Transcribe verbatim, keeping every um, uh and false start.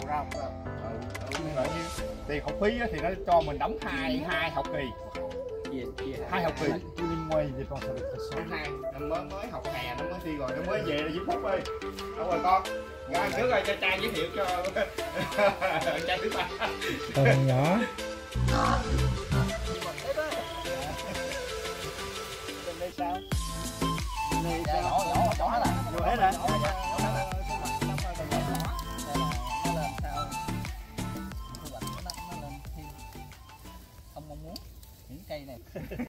đầu ra học tiền học phí thì nó cho mình đóng hai hai học kỳ, hai học kỳ ngoài gì còn sao hai năm mới mới học hè nó mới đi rồi, nó mới về là Vĩnh Phúc ơi. Đâu rồi con ra trước rồi cho trai giới thiệu cho trai thứ ba còn nhỏ. Đây sao? Này sao? Nhỏ nhỏ nhỏ hết rồi. Nhiều hết rồi. Không mong muốn những cây này